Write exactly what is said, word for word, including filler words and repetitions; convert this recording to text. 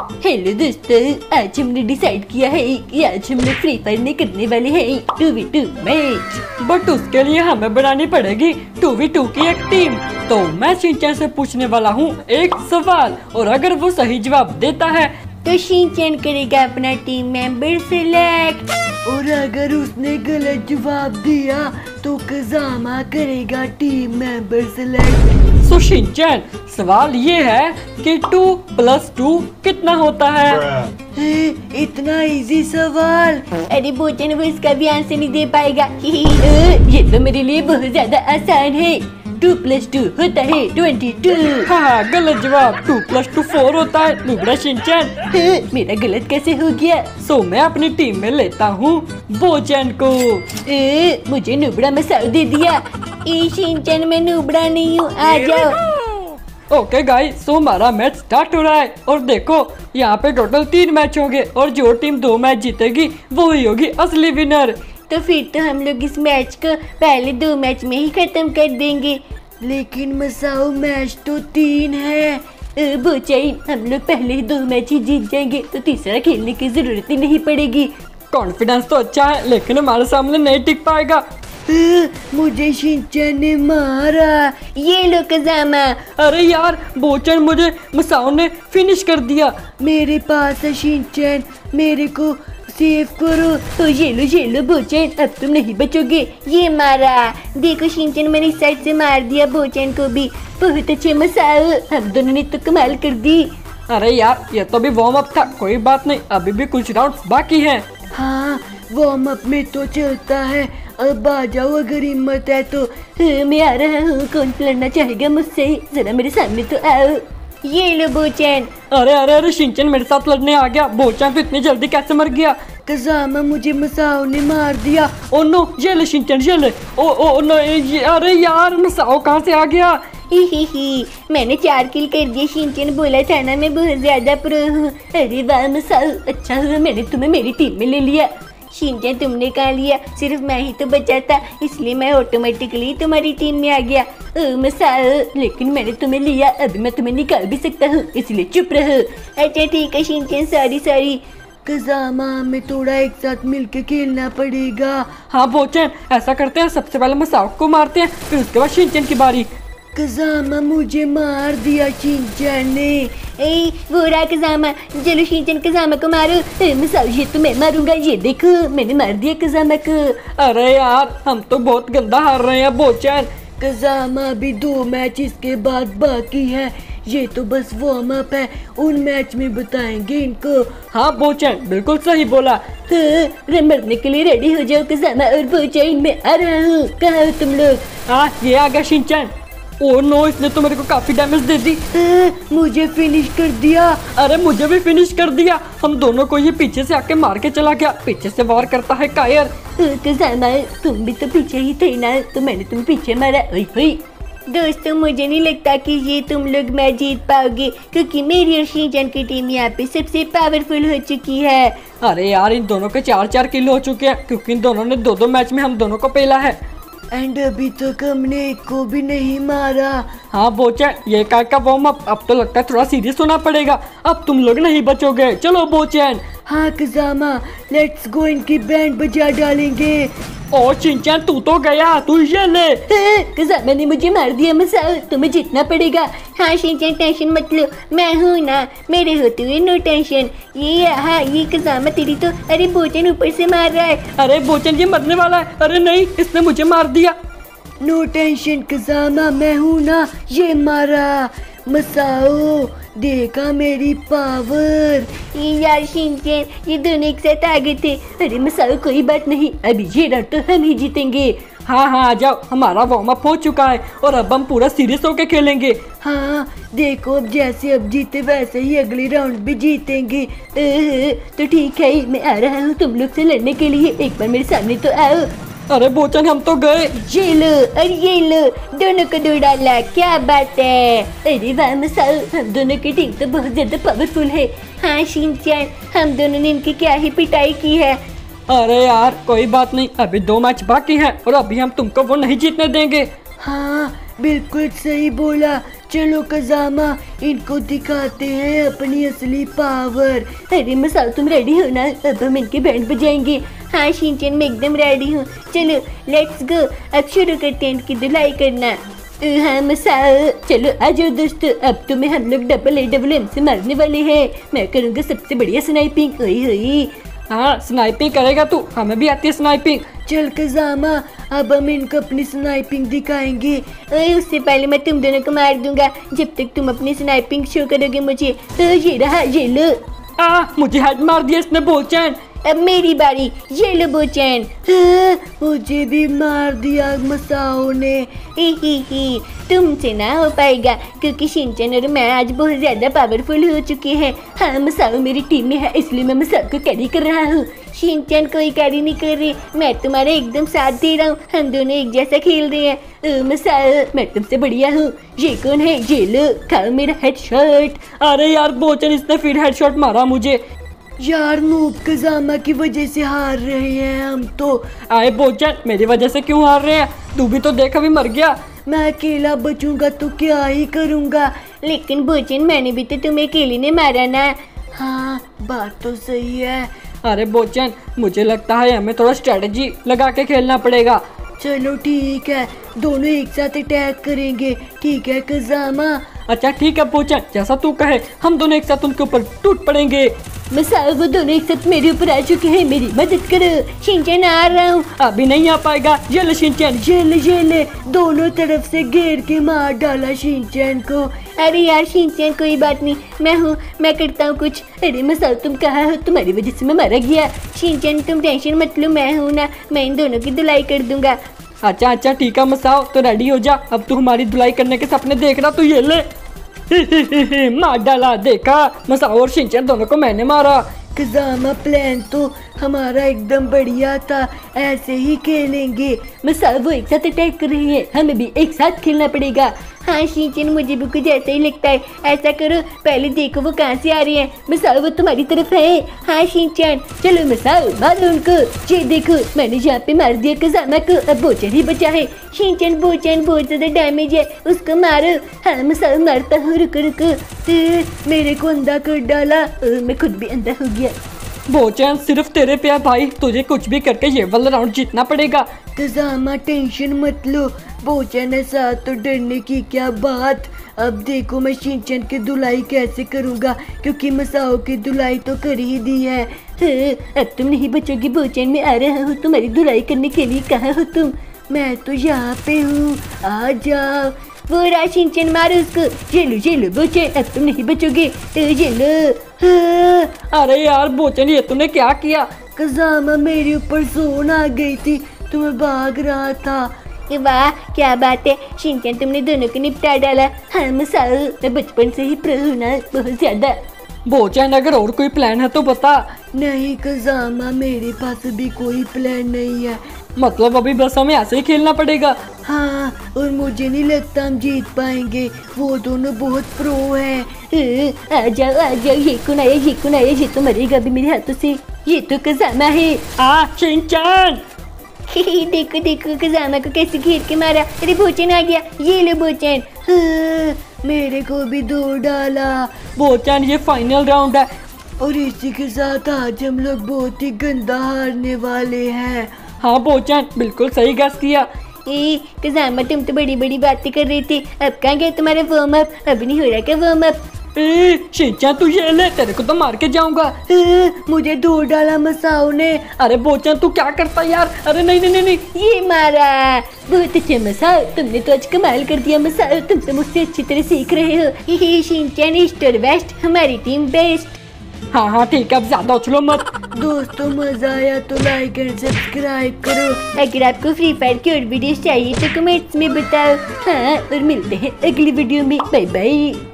Hello दोस्तों, आज हमने डिसाइड किया है कि आज हम लोग फ्री फायर में करने वाले हैं two v two match. But उसके लिए हमें बनानी पड़ेगी टू वी टू की एक टीम। तो मैं शिनचैन से पूछने वाला हूँ एक सवाल, और अगर वो सही जवाब देता है तो शिनचैन करेगा अपना टीम मेंबर सिलेक्ट, और अगर उसने गलत जवाब दिया तो कज़ामा करेगा team member select. So Shinchan, सवाल ये है कि टू प्लस टू कितना होता है? ए, इतना इजी सवाल। अरे बोचन वो इसका भी आंसर नहीं दे पाएगा। ये तो मेरे लिए बहुत ज्यादा आसान है। टू प्लस टू होता है ट्वेंटी टू। हाँ, गलत जवाब। टू प्लस टू फोर होता है नुबड़ा शिनचैन। मेरा गलत कैसे हो गया? सो मैं अपनी टीम में लेता हूँ बोचन को। ए, मुझे नुबड़ा मसाल दे दिया। ए शिनचैन, मैं नुबड़ा नहीं हूँ, आ जाओ। ओके गाइस, सो हमारा मैच स्टार्ट हो रहा है। और देखो यहाँ पे टोटल तीन मैच होंगे, और जो टीम दो मैच जीतेगी वो ही होगी असली विनर। तो फिर तो हम लोग इस मैच को पहले दो मैच में ही खत्म कर देंगे। लेकिन मसाओ, मैच तो तीन है। बोचाइन, हम लोग पहले ही दो मैच ही जीत जाएंगे तो तीसरा खेलने की जरूरत ही नहीं पड़ेगी। कॉन्फिडेंस तो अच्छा है, लेकिन हमारे सामने नहीं टिक पाएगा। आ, मुझे शिनचैन ने मारा। ये लो कज़ामा। अरे यार, बोचन मुझे मसाओ ने फिनिश कर दिया। मेरे पास है शिनचैन, मेरे को सेव करो। तो ये लो ये लो बोचैन, अब तुम नहीं बचोगे। ये मारा, देखो शिनचैन, मैंने इस साइड से मार दिया बोचैन को भी। बहुत अच्छे मसाओ, हम दोनों ने तो कमाल कर दी। अरे यार, ये तो भी वार्म अप था, कोई बात नहीं, अभी भी कुछ राउंड्स बाकी हैं। हाँ, वार्म अप में तो चलता है। अब आ जाओ अगर हिम्मत है तो। हाँ, मैं आ रहा हूँ। कौन लड़ना चाहेगा मुझसे? जरा मेरे सामने तो आओ। ये लो बोचैन। अरे अरे अरे, शिनचैन मेरे साथ लड़ने आ गया। बोचैन तो इतनी जल्दी कैसे मर गया? कज़ामा, मुझे मसाओ ने मार दिया। ओ नो, ये ले शिनचैन, ये ले। ओ ओ नो, ये, अरे यार, मसाओ कहाँ से आ गया? ही ही ही, मैंने चार किल कर दिए। शिनचैन बोला था ना मैं बहुत ज्यादा प्रो हूँ। अरे वाह मसाओ, अच्छा हुआ मैंने तुम्हें मेरी टीम में ले लिया। शिनचैन, तुमने कहा लिया? सिर्फ मैं ही तो बचा था, इसलिए मैं ऑटोमेटिकली तुम्हारी टीम में आ गया। ओ मसाओ, लेकिन मैंने तुम्हें लिया, अभी मैं तुम्हें निकाल भी सकता हूँ, इसलिए चुप रहो। अच्छा ठीक है शिनचैन, सॉरी सॉरी। कज़ामा, हमें थोड़ा एक साथ मिलके खेलना पड़ेगा। हाँ बोचैन, ऐसा करते हैं, सबसे पहले मसाओ को मारते हैं, फिर उसके बाद शिनचैन की बारी। कज़ामा, मुझे मार दिया शिनचैन ने। ए, वो रहा कज़ामा। चलो शिनचैन, कज़ामा को मारो। मसाओ, ये तो मैं मारूंगा, ये देखो मैंने मार दिया कज़ामा को। अरे यार, हम तो बहुत गंदा हार रहे हैं बोचैन। कज़ामा, अभी दो मैच इसके बाद बाकी है। ये तो बस वार्म अप है, उन मैच में बताएंगे इनको। हाँ बोचैन, बिल्कुल सही बोला। हाँ, मरने के लिए रेडी हो जाओ कज़ामा और बोचैन, मैं आ रहा हूँ। कहाँ हो तुम लोग? हाँ, ये आ गया शिनचैन। ओह नो, इसने तो मेरे को काफी डैमेज दे दी। आ, मुझे फिनिश कर दिया। अरे मुझे भी फिनिश कर दिया। हम दोनों को ये पीछे से आके मार के चला गया। पीछे से वार करता है कायर। कज़ामा, तुम भी तो पीछे ही थे ना, तो मैंने तुम पीछे मारा। ओए होए। दोस्तों, मुझे नहीं लगता कि ये तुम लोग मैच जीत पाओगे, क्योंकि मेरी और शिनचैन की टीम यहाँ पे सबसे पावरफुल हो चुकी है। अरे यार, इन दोनों के चार चार किल हो चुके हैं, क्योंकि इन दोनों ने दो दो मैच में हम दोनों को पेला है। एंड अभी तक हमने एक को भी नहीं मारा। हाँ बोचैन, ये काय का वार्म अप, अब तो लगता है थोड़ा सीरियस होना पड़ेगा। अब तुम लोग नहीं बचोगे। चलो बोचैन। हाँ कज़ामा, लेट्स गो, इनकी बैंड बजा डालेंगे। ओ शिनचैन, तू तो गया, तू ये ले। कज़ामा ने मुझे मार दिया। मसाओ, तुम्हें जीतना पड़ेगा। हाँ शिनचैन, टेंशन मत लो, मैं हूँ ना, मेरे होते हुए नो टेंशन। ये हाँ, ये कज़ामा तेरी तो। अरे बोचैन ऊपर से मार रहा है। अरे बोचैन, ये मरने वाला है। अरे नहीं, इसने मुझे मार दिया। नो टेंशन कज़ामा, मैं हूँ ना, ये मारा। मसाओ, देखा मेरी पावर। ये यार शिनचैन, ये दोनों एक साथ आ गए थे। अरे मसाओ, कोई बात नहीं, अभी ये राउंड तो हम ही जीतेंगे। हाँ हाँ, आ जाओ, हमारा वार्म अप हो चुका है और अब हम पूरा सीरियस होके खेलेंगे। हाँ देखो, अब जैसे अब जीते वैसे ही अगले राउंड भी जीतेंगे। तो ठीक है, मैं आ रहा हूँ तुम लोग से लड़ने के लिए। एक बार मेरे सामने तो आओ। अरे बोचन, हम तो गए। ये लो और ये लो, दोनों को दो डाला, क्या बात है। अरे वाह मसाओ, हम दोनों की टीम तो बहुत ज्यादा पावरफुल है। हाँ शिनचैन, हम दोनों ने इनकी क्या ही पिटाई की है। अरे यार, कोई बात नहीं, अभी दो मैच बाकी हैं और अभी हम तुमको वो नहीं जीतने देंगे। हाँ, बिल्कुल सही बोला। चलो कजामा, इनको दिखाते हैं अपनी असली पावर। अरे मसाओ तुम रेडी हो ना? अब हम इनके बैंड बजाएंगे। हाँ शिनचैन मैं एकदम रेडी हूँ। चलो लेट्स गो, अब शुरू करते हैं इनकी धुलाई करना। हाँ मसाओ, चलो आ जाओ दोस्तों, अब तुम्हें हम लोग डबल ए डबल एम से मारने वाले हैं। मैं करूँगा सबसे बढ़िया स्नाइपिंग। ओए होए। हाँ स्नाइपिंग करेगा तू, हमें भी आती है स्नाइपिंग। चल कजामा, अब हम इनको अपनी स्नाइपिंग दिखाएंगे। ओए उससे पहले मैं तुम दोनों को मार दूंगा जब तक तुम अपनी स्नाइपिंग शो करोगे मुझे। तो ये रहा, ये लो। आ मुझे हेड मार दिया इसने बोचैन। अब मेरी बारी, ये लो बोचैन। हाँ, मुझे भी मार दिया मसाओ ने। ही ही ही, तुमसे ना हो पाएगा क्योंकि शिनचैन और मैं आज बहुत ज्यादा पावरफुल हो चुके हैं। हाँ मसाओ मेरी टीम में है इसलिए मैं मसाओ को कैरी कर रहा हूँ। शिनचैन कोई कैरी नहीं कर रही, मैं तुम्हारे एकदम साथ दे रहा हूँ। हम दोनों एक जैसा खेल रहे हैं। ओ मसाओ मैं तुमसे बढ़िया हूँ। ये कौन है? ये लो, खाओ मेरा हेडशॉट। अरे यार बोचैन इसने फिर हेडशॉट मारा मुझे। यार नूब कजामा की वजह से हार रहे हैं हम तो। आए बोचैन मेरी वजह से क्यों हार रहे हैं? तू भी तो देख अभी मर गया। मैं अकेला बचूंगा तो क्या ही करूंगा। लेकिन बोचैन मैंने भी तो तुम्हें अकेले ने मारा ना। हाँ बात तो सही है। अरे बोचैन मुझे लगता है हमें थोड़ा स्ट्रेटजी लगा के खेलना पड़ेगा। चलो ठीक है, दोनों एक साथ अटैक करेंगे। ठीक है कजामा? अच्छा ठीक है बोचैन, जैसा तू कहे हम दोनों एक साथ उनके ऊपर टूट पड़ेंगे। मसाओ वो दोनों एक साथ मेरे ऊपर आ चुके हैं, मेरी मदद करो। शिनचैन आ रहा हूँ। अभी नहीं आ पाएगा। ये ले शिनचैन, ये ले ये ले, दोनों तरफ से घेर के मार डाला शिनचैन को। अरे यार शिनचैन कोई बात नहीं, मैं हूँ, मैं करता हूँ कुछ। अरे मसाओ तुम कहाँ हो? तुम्हारी वजह से मैं मारा गया। शिनचैन तुम टेंशन मत लो, मैं हूँ ना, मैं इन दोनों की धुलाई कर दूंगा। अच्छा अच्छा ठीक है मसाओ, तो रेडी हो जा। अब तू हमारी धुलाई करने के सपने देख रहा, तू ये ले। मार डाला, देखा मसाओ और शिनचैन दोनों को मैंने मारा। कजामा प्लान तो हमारा एकदम बढ़िया था, ऐसे ही खेलेंगे। मसाओ वो एक साथ अटैक कर रही है, हमें भी एक साथ खेलना पड़ेगा। हाँ शिनचैन मुझे भी कुछ ऐसा ही लगता है। ऐसा करो पहले देखो वो कहाँ से आ रही है। मसाओ वो तुम्हारी तरफ है। हाँ शिनचैन चलो मसाओ मारो उनको। ये देखो मैंने यहाँ पे मार दिया कजामा को, अब बोचैन ही बचा है। शिनचैन बोचैन बहुत ज्यादा डैमेज है, उसको मारो। हाँ मसाओ मारता हूँ, रुको रुको। मेरे को अंधा कर डाला। मैं खुद भी अंधा हो गया। बोचैन सिर्फ तेरे पे है भाई, तुझे कुछ भी करके ये वाला राउंड जीतना पड़ेगा। कजामा टेंशन मत लो, बोचैन है साथ तो डरने की क्या बात। अब देखो मैं शिनचैन की धुलाई कैसे करूँगा, क्योंकि मसाओ की धुलाई तो कर ही दी है। हाँ, अब तुम नहीं बचोगी बोचैन, मैं आ रहा हूँ तुम्हारी धुलाई करने के लिए। कहाँ हो तुम? मैं तो यहाँ पे हूँ, आ जाओ। वो रहा शिनचैन, मारो उसको। ये लो ये लो बोचैन, अब तुम नहीं बचोगे। ये लो। हाँ। अरे यार बोचैन ये तूने क्या किया? कजामा मेरे ऊपर जोन आ गई थी तो मैं भाग रहा था। वाह क्या बात है शिनचैन, तुमने दोनों को निपटा डाला। हाँ मसाओ मैं बचपन से ही प्रो हूँ ना, बहुत ज्यादा। बोचैन अगर और कोई प्लान है तो बता। नहीं कजामा मेरे पास अभी कोई प्लान नहीं है। मतलब अभी बस हमें ऐसे ही खेलना पड़ेगा। हाँ, और मुझे नहीं लगता हम जीत पाएंगे, वो दोनों बहुत प्रो हैं। आ जाओ आ जाओ, ये कौन आया ये कौन आया? ये तो मरेगा अभी मेरे हाथों से। ये तो कजामा है। आ शिनचैन देखो देखो कजामा को कैसे घेर के मारा। अरे बोचैन आ गया, ये लो बोचैन। हाँ, मेरे को भी दो डाला। बोचैन ये फाइनल राउंड है और इसी के साथ आज हम लोग बहुत ही गंदा हारने वाले हैं। हाँ बोचैन बिल्कुल सही गैस किया। ए कजामा तुम तो बड़ी बड़ी बातें कर रहे थे, अब कहाँ गया तुम्हारा वार्म अप? अब नहीं हो रहा क्या वार्म अप? ए शिनचैन तू ये ले, तेरे को तो मार के जाऊंगा। मुझे दो डाला मसाओ ने। अरे बोचैन तू क्या करता यार? अरे नहीं नहीं नहीं नहीं, ये मारा। बहुत अच्छे मसाओ, तुमने तो आज कमाल कर दिया मसाओ, तुम तो मुझसे अच्छी तरह सीख रहे हो। ही शिनचैन ईस्ट और वेस्ट, हमारी टीम बेस्ट। हाँ हाँ ठीक है, अब ज्यादा उछलो मत। दोस्तों मजा आया तो लाइक एंड सब्सक्राइब करो। अगर आपको फ्री फायर की और वीडियोस चाहिए तो कमेंट्स में बताओ। हाँ और मिलते हैं अगली वीडियो में, बाय बाय।